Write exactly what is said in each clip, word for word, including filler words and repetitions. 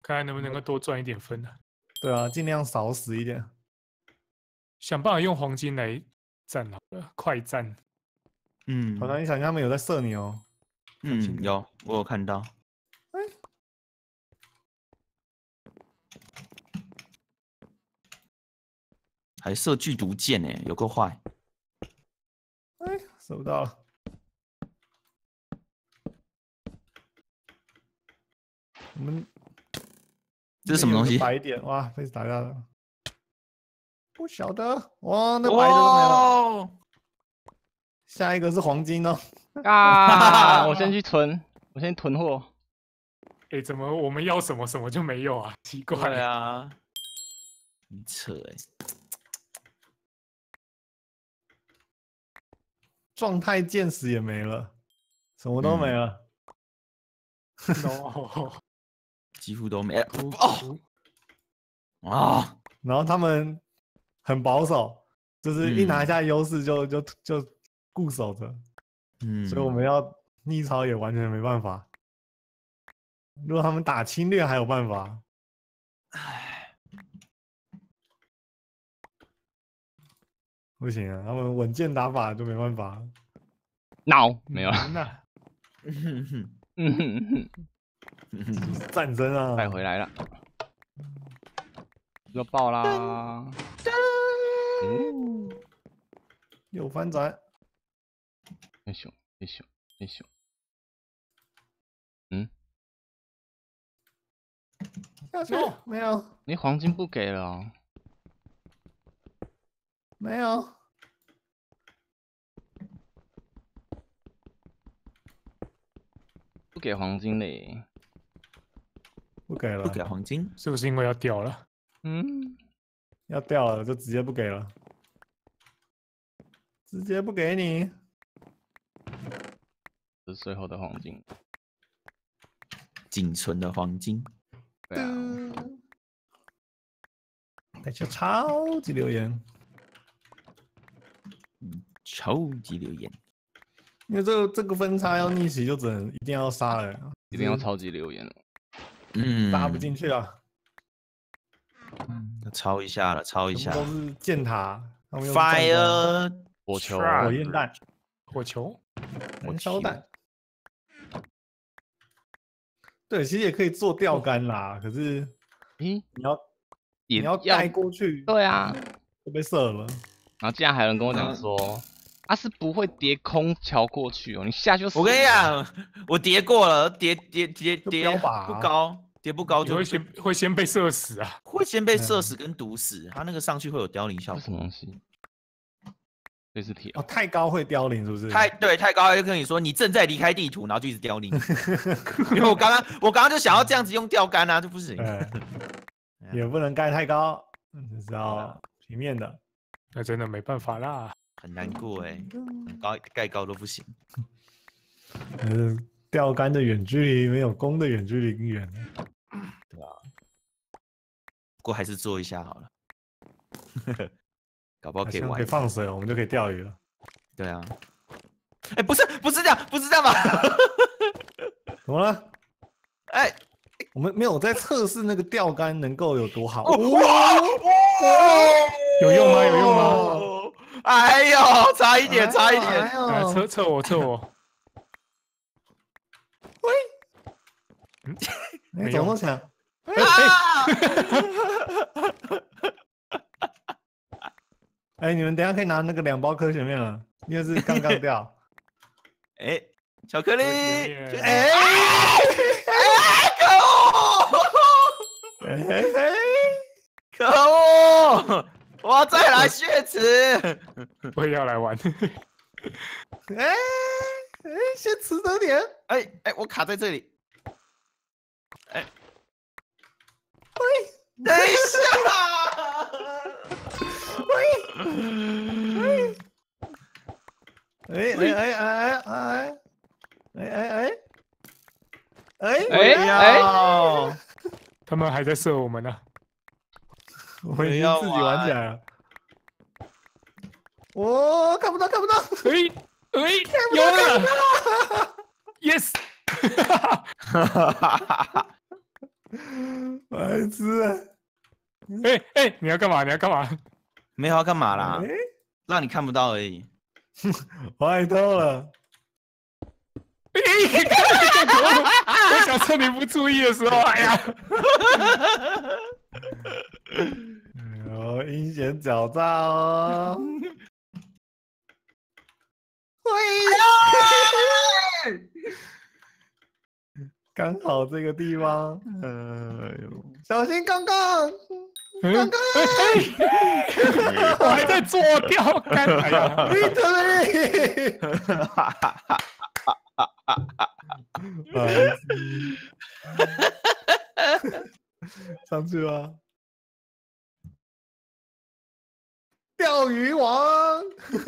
看看能不能够多赚一点分呢、啊？ 对啊，尽量少死一点， 想办法用黄金来战好了，快战。 嗯， 好像你想他们有在射你哦。 嗯，有，我有看到。 哎， 还射剧毒箭呢，有够坏。 哎，射不到了。我们这是什么东西？ 白点哇，被打掉了。不晓得，哇，那白的都没了。 哦、 下一个是黄金哦。 啊！我先去囤，我先囤货。 哎、欸，怎么我们要什么什么就没有啊？奇怪。 对啊，很扯哎、欸。 状态见识也没了，什么都没了。 no， 几乎都没了。哦啊！ 然后他们很保守，就是一拿下优势就、嗯、就就就固守着。嗯，所以我们要逆超也完全没办法。如果他们打侵略还有办法，唉，不行啊，他们稳健打法就没办法。 脑、no, 没有了。 那， 嗯哼嗯哼，战争啊， 带回来了，又爆啦！ 嗯，有翻转。 哎咻哎咻哎咻，嗯。 下去、no. 没有， 你黄金不给了、哦， 没有， 不给黄金嘞， 不给了， 不给黄金， 是不是因为要掉了？ 嗯， 要掉了就直接不给了，直接不给你， 这是最后的黄金， 仅存的黄金。 对啊， 感谢超级留言， 嗯，超级留言， 因为这个这个分差要逆袭就只能一定要杀了， 一定要超级留言了， 嗯， 杀不进去啊， 嗯，抄一下了，抄一下， 都是箭塔 ，Fire 火球、 火焰弹、 火球、 燃烧弹。对，其实也可以做钓竿啦，可是，咦，你要你要盖过去， 对啊， 就被射了。 然后竟然还有人跟我讲说，他、嗯啊、是不会叠空桥过去哦，你下去就死了。 我跟你讲，我叠过了，叠叠叠叠不高，叠不高就会先会先被射死啊， 会先被射死跟毒死，他那个上去会有凋零效果。 什么东西？这是铁哦，太高会凋零是不是？ 太对，太高就跟你说你正在离开地图，然后就一直凋零。因为我刚刚我刚刚就想要这样子用钓竿啊，就不行。 也不能盖太高，是要平面的。 那真的没办法啦， 很难过哎、欸，高盖高都不行。 嗯，钓竿的远距离没有弓的远距离更远。 对啊，不过还是做一下好了。搞不好可以玩， 可以放水，我们就可以钓鱼了。 对啊，哎、欸，不是，不是这样，不是这样吧？ 怎么了？ 哎、欸， 我们没有在测试那个钓竿能够有多好。 哦哇有用吗？有用吗？ 哎呦，差一点，差一点， 来测测我，测我。 喂， 嗯， 没怎么想？ 啊！ 哎，你们等一下可以拿那个两包科学面了，因为是刚刚掉。 哎、欸，巧克力，哎哎， 可恶！哎哎，可恶！我要再来血池， 我也要来玩。 哎哎，先吃多点。 哎哎，我卡在这里。哎， 喂， 等一下。 喂，喂，哎哎哎哎哎哎哎哎哎哎， 他们还在射我们呢， 我们已经自己玩起来了。我看不到，看不到。 哎哎，有了 ，yes。 白痴啊！ 哎哎，你要干嘛？你要干嘛？ 没有要干嘛啦？ 哎， 让你看不到而已。 坏透了。 我我想趁你不注意的时候，哎呀， 哦，阴险狡诈哦！刚好这个地方， 哎呦， 小心刚刚， 刚刚我还在做钓竿，哎呀， 你对，白痴，上去吧。钓鱼王，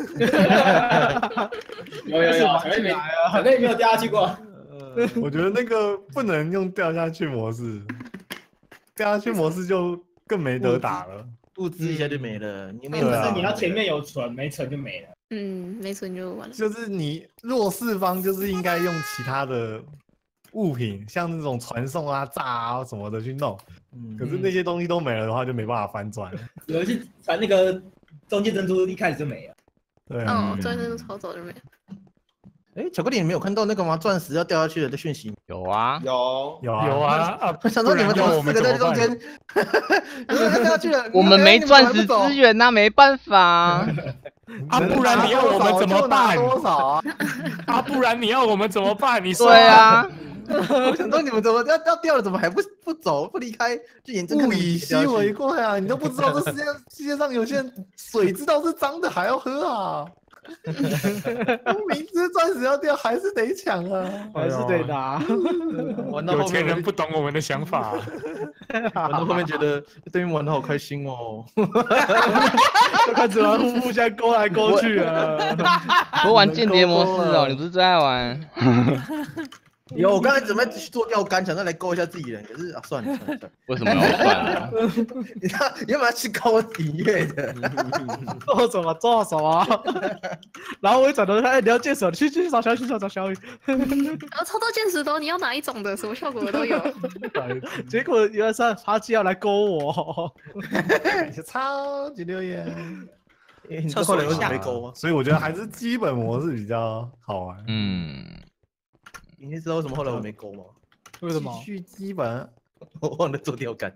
有有有，小妹没，小妹没有掉下去过。 我觉得那个不能用掉下去模式，掉下去模式就更没得打了， 物资一下就没了。你没就对啊是你要前面有存，没存就没了。 嗯，没存就完了。 就是你弱势方就是应该用其他的物品，像那种传送啊、炸啊什么的去弄，可是那些东西都没了的话，就没办法翻转了。 有些传那个中间珍珠一开始就没了。 对啊， 哦，钻那个超早就没了。 哎，巧克力，你没有看到那个吗？钻石要掉下去了的讯息。 有啊， 有有啊有啊啊！ 我想说你们怎么四个在中间？你们掉下去了， 我们没钻石你们还不走资源呐，没办法。 啊，不然你要我们怎么办？ 多少啊？ 啊，不然你要我们怎么办？你说对啊， 我想说你们怎么要要掉了，怎么还不不走不离开？就眼睁看物你们以稀为贵啊！你都不知道这世界世界上有些人水知道是脏的还要喝啊！明知钻石要掉还是得抢啊！ 还是得拿。 玩到后面有钱人不懂我们的想法。 玩到后面觉得对面玩的好开心哦， 就开始玩互互相勾来勾去啊。 不玩间谍模式哦，你不是最爱玩？ 有，我刚才准备做钓竿，想要来勾一下自己人，可是啊，算了算了算了， 为什么要算了？ 你看你要不要去勾底月的？ 做什么做什么？然后我一转头看，哎，你要见手，去去找小雨，去找小雨。 然后抽到剑石头，你要哪一种的？什么效果都有。 结果原来是他既要来勾我， 超级留言。 你这后来为什么没勾吗？ 所以我觉得还是基本模式比较好玩。 嗯， 你知道为什么后来我没勾吗？ 为什么？ 继续基本。 我忘了做钓竿。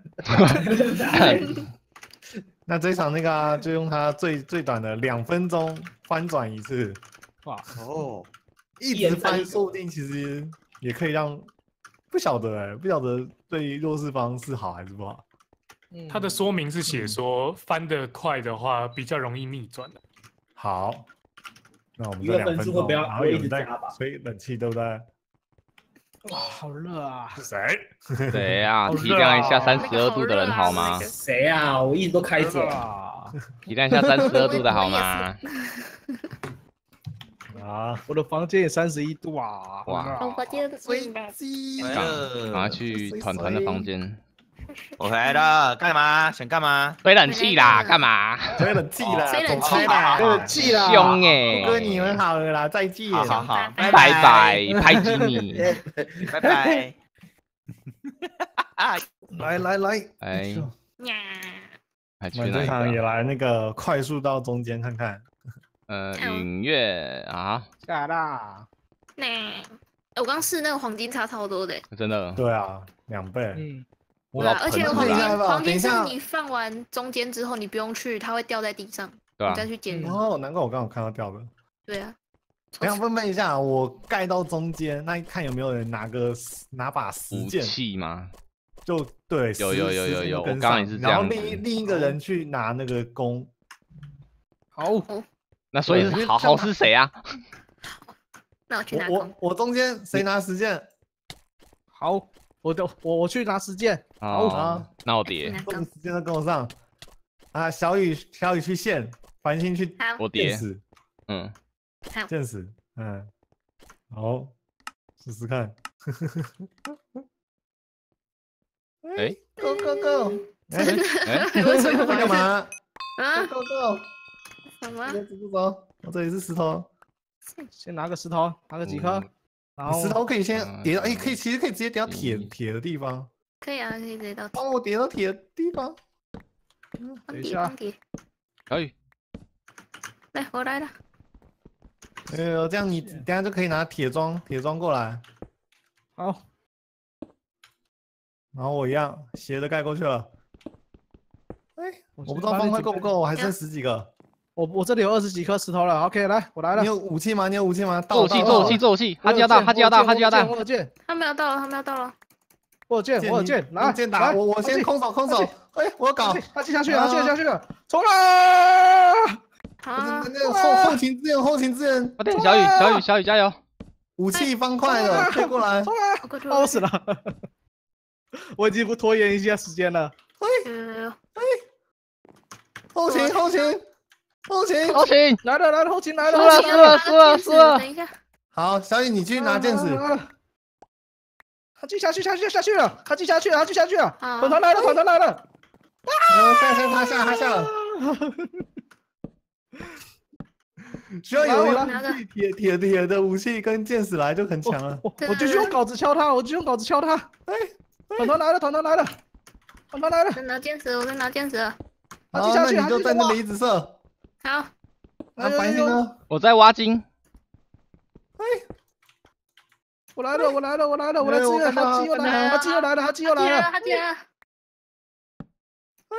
那这一场那个、啊、就用它最最短的两分钟翻转一次。 哇哦， 一直翻，说不定其实也可以让不晓得哎、欸，不晓得对弱势方是好还是不好。 它的说明是写说翻得快的话比较容易逆转的。 好，那我们一个分数会不要然后有人在会一直加吧吹冷气，对不对？ 哇，好热啊！ 是谁？ 谁啊？体谅一下三十二度的人好吗？ 谁啊？我一直都开着。 体谅一下三十二度的好吗？ 啊！ 我的房间也三十一度啊！ 哇！ 我房间飞机， 赶赶快去团团的房间。 我回来了，干嘛？想干嘛？ 吹冷气啦，干嘛？ 吹冷气啦， 吹冷气走开啦， 吹冷气啦凶哎！ 不跟你们好了啦，再见。 好好好， 拜拜，拍吉你。 拜拜。 来来来， 哎， 呀， 还去我们这哪场也一个？ 来那个快速到中间看看。 呃，允月啊， 假啦！ 那我刚试那个黄金差超多的。 真的。 对啊，两倍。 嗯， 我对啊，而且喷黄金等一下吧黄金是等一下你放完中间之后，你不用去，它会掉在地上， 对啊你再去捡。 哦，难怪我刚好看到掉的。 对啊， 我想分辨一下，我盖到中间，那看有没有人拿个拿把石武剑， 器吗？ 就对， 有有有有有跟我刚刚也是这样子然后另一另一个人去拿那个弓。 好， 那所以对因为是好好是谁啊？ 那我去拿我弓。 我我中间谁拿石剑？ 好，我的我我去拿石剑。 哦啊， 那我叠拿， 动弓。 时间都跟我上。啊，小雨小雨去线，繁星去好， 我叠， 电死嗯， 好， 电死，嗯，好，试试看。 哎 ，Go Go Go！哎哎， 为什么在干嘛啊？ ？Go Go Go！ 什么？ 这只不走，我这里是石头。 先拿个石头，拿个几颗嗯， 然后石头可以先嗯叠到，哎，可以，其实可以直接叠到铁嗯铁的地方。 可以啊，可以直接到底。 帮我叠到铁的地方。 帮底， 等一下帮底。 小雨， 来，我来了。 哎呦，这样你等下就可以拿铁桩，铁桩过来， 好， 然后我一样斜的盖过去了。哎， 我我不知道方块够不够，我还剩十几个。 我我这里有二十几颗石头了。OK， 来，我来了你。有武器吗？你有武器吗？ 做武器，做武器，做武器，哈基要到，哈基要到，哈基要到。 我有剑， 他们要到了，他们要到了。 我有剑，我有剑，来， 剑打我，我先空手，空手。哎，我搞， 他进下去了，他进下去了，冲啊！ 好， 那个后后勤支援，后勤支援。 快点，小雨，小雨，小雨加油！ 武器方块的，推过来。 冲啊！ 我过去， 哦，我死了。我已经不拖延一下时间了。 呃， 后勤，后勤，后勤。 后勤， 来了来了，后勤来了， 输了输了输了输了等一下， 好，小雨你去拿剑矢。 他进下去下去下去了，他进下去了，他进下去了。 好团团来了，团团来了。 然后下下他下他下了。需要有用铁铁铁的武器跟剑矢来就很强了。 我我继续用镐子敲他，我继续用镐子敲他。哎，团团来了，团团来了，团团来了。 在拿剑矢，我在拿剑矢。 好，那你就在那里一直射。 好， 那繁星呢？ 我在挖金。 哎， 我来了，我来了，我来了，我来支援，哈基又来了，哈基又来了，哈基又来了， 哈基了。 哎，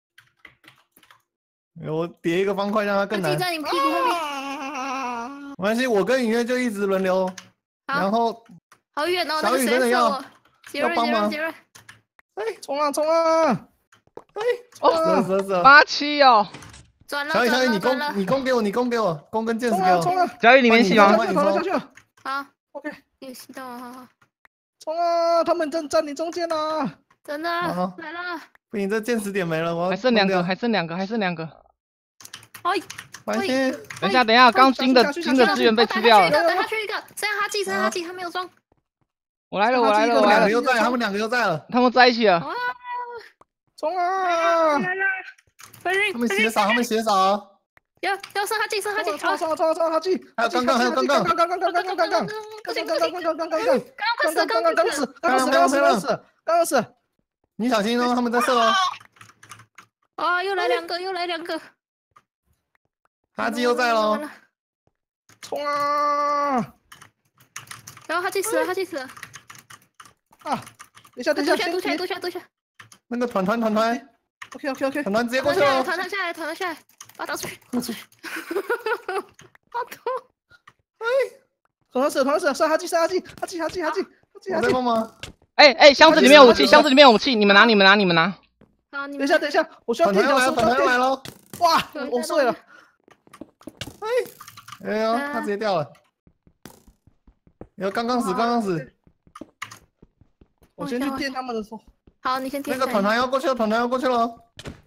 我叠一个方块让它更难。 在你屁股后面。 没关系，我跟雨月就一直轮流。然后好远哦， 小雨真的要要帮忙。 哎，冲啊冲啊！ 哎，哦，死死死！ 八七哦。 转了， 小雨小雨，你攻你攻给我，你攻给我，攻跟剑矢给我。 冲啊！ 小雨你没戏吗？ 跑了下去了。 好 ，OK， 你有吸到啊，好好。 冲啊！他们正占领中间呢。 真的来了。 不行，这剑矢点没了，我还剩两个，还剩两个，还剩两个。 哎， 繁星， 等一下，等一下，刚金的金的资源被吃掉了。 等下去一个，剩下哈基，剩下哈基，他没有装。 我来了，我来了， 我来了。 又在，他们两个又在了。 他们在一起了。 冲啊！ 来了， 他们血少，他们血少。 要要剩哈基，剩哈基， 冲冲冲冲哈基！ 还有刚刚，还有刚刚， 刚刚刚刚刚刚刚刚刚， 不行不刚刚刚刚刚刚刚刚刚刚刚死，刚刚死，刚刚死，刚刚死，刚刚死。 你小心哦，他们在射哦。 啊，又来两个，又来两个。 哈基又在喽。 冲啊！ 然后哈基死了，哈基死了。 啊！等一下，等一下， 躲起来，躲起来，躲起来。 那个团团团团 ，OK OK OK， 团团直接过去了。 团团下来，团团下来，把他打出去，打出去。好痛！ 哎， 团团死，团团死，杀哈基，杀哈基，哈基，哈基，哈基，哈基， 我在帮忙。 哎哎，箱子里面有武器，箱子里面有武器，你们拿，你们拿，你们拿。 好，你等一下，等一下，我需要垫脚石， 团团来了。 哇，我碎了。 哎，哎呦，他直接掉了。有刚刚死，刚刚死。 我先去垫他们的手。 好，你先垫。 那个团团要过去了，团团要过去了。哦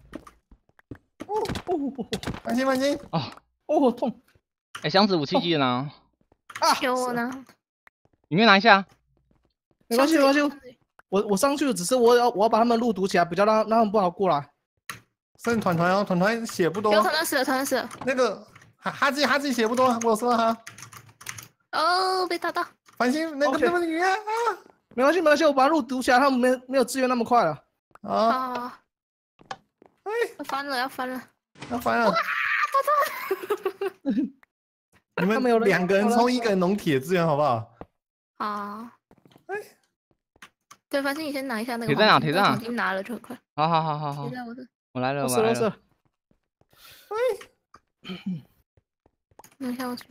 哦哦！ 放心放心。 哦哦，痛！ 哎，箱子武器记得拿。 啊， 有我呢。 里面拿一下。 没关系，没关系。我我上去了，只是我要我要把他们路堵起来，比较让让他们不好过来。 剩团团哦，团团血不多。 有团团死了，团团死了。 那个哈哈基哈基血不多，我说了他。 哦，被打到。 繁星，那个那个鱼啊！ 没关系，没关系，我把路堵起来，他们没没有支援那么快了。 啊！ 哎，要翻了，要翻了， 要翻了！哇，你们两个人冲一个农铁资源好不好？ 好。哎，对，反正你先拿一下那个。 铁在哪？铁在哪？ 已经拿了就很快。 好好好好好。 铁在我这。 我来了，我来了。 哎。拿下我去。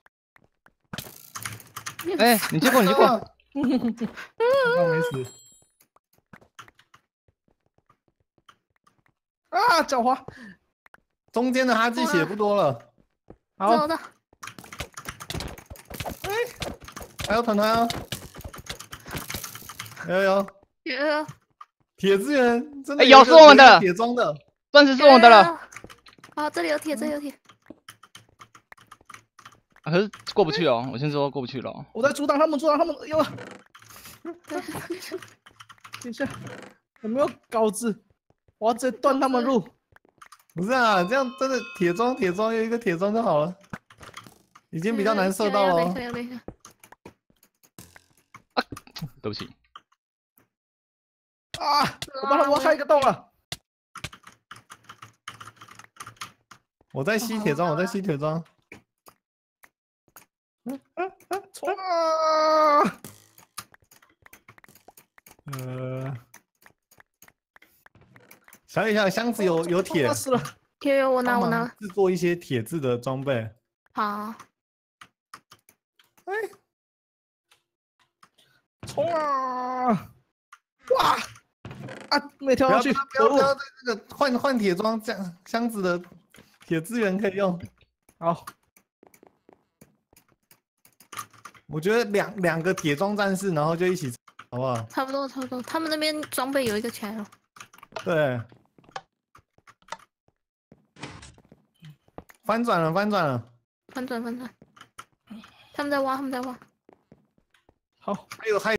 哎，你接过，你接过。 我没死。 啊，狡猾！ 中间的哈基血不多了。 好。 走的。 哎，还有团团啊！有有有。 铁资源真的有是我们的铁装的， 钻石是我们的了。 啊，这里有铁，这里有铁。 可是过不去哦，我先说过不去了。 我在阻挡他们，阻挡他们，有。等一下，有没有镐子？我要直接断他们路。 不是啊，这样真的铁装铁装有一个铁装就好了，已经比较难射到了。 啊，对不起。 啊！ 啊！我帮他挖开一个洞了。 我在吸铁桩，我在吸铁桩。 冲啊！ 呃，小野小箱子有有铁， 死了！ 有有，我拿我帮忙拿。 制作一些铁质的装备。 好， 哎， 冲啊！哇！啊，没跳不要上去， 不要不要可恶！ 这个换换铁装，这样箱子的铁资源可以用。 好， 我觉得两两个铁装战士，然后就一起，好不好？ 差不多差不多。他们那边装备有一个起来了。 对，翻转了，翻转了， 翻转翻转。他们在挖，他们在挖。 好， 还有还有。